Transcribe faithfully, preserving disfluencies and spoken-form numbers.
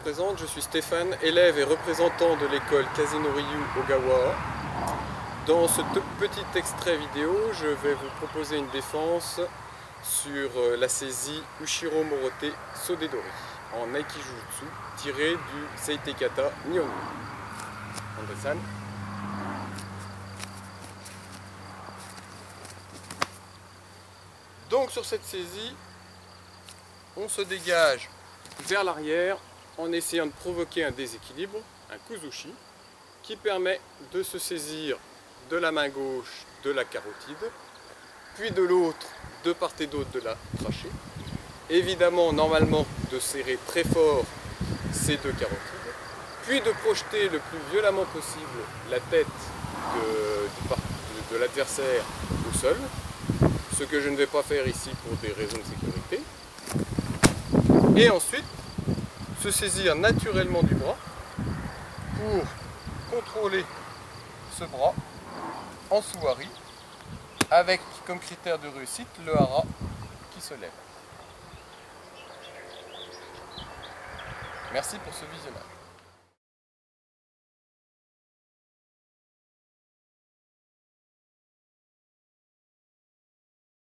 présente, je suis Stéphane, élève et représentant de l'école Kazunori-yu Ogawa. Dans ce petit extrait vidéo, je vais vous proposer une défense sur la saisie Ushiro Morote Sodedori en Aikijutsu tiré du Seitekata Nihongo. André-san. Donc sur cette saisie, on se dégage vers l'arrière en essayant de provoquer un déséquilibre, un kuzushi, qui permet de se saisir de la main gauche de la carotide, puis de l'autre, de part et d'autre de la trachée. Évidemment, normalement, de serrer très fort ces deux carotides, puis de projeter le plus violemment possible la tête de, de, de l'adversaire au sol, ce que je ne vais pas faire ici pour des raisons de sécurité. Et ensuite, se saisir naturellement du bras pour contrôler ce bras en sous-hari, avec comme critère de réussite le hara qui se lève. Merci pour ce visionnage.